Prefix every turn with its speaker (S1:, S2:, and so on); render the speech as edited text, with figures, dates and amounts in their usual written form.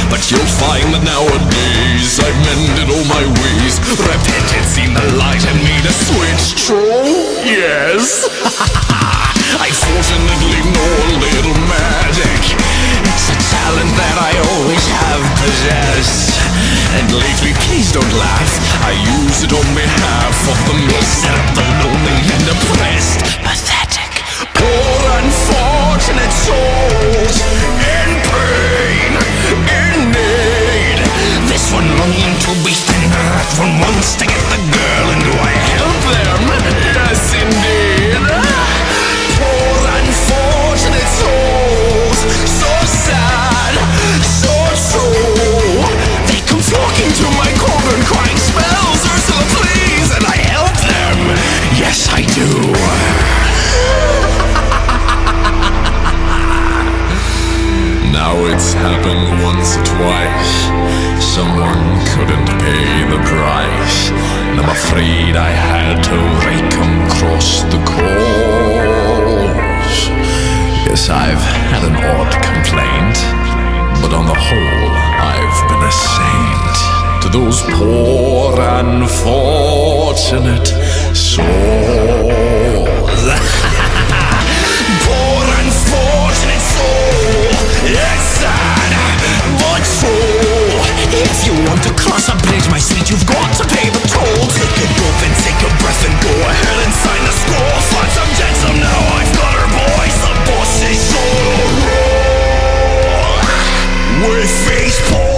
S1: But you'll find that nowadays I've mended all my ways. Repented, seen the light and made a switch. True? Yes. I fortunately know a little magic. It's a talent that I always have possessed. And lately, please don't laugh, I use it on behalf of the miserable, lonely and depressed. Pathetic, poor unfortunate souls in pain, in need. This one longing to be thinner, that one wants to get the girl, and do I help them? Yes, indeed. Poor unfortunate souls, so sad, so true. They come flocking to my cauldron, crying spells, Ursula please, and I help them. Yes, I do. Now it's happened once or twice. Someone couldn't pay the price, and I'm afraid I had to rake 'em across the course. Yes, I've had an odd complaint, but on the whole, I've been a saint to those poor unfortunate souls. Poor unfortunate soul, it's sad, but true. If you want to cross a bridge, my sweet, you've got to pay the toll. Take a gulp and take a breath and go ahead and sign the score. Find some jetsam now, I've got her boys. The boss is on a roll. With face pulled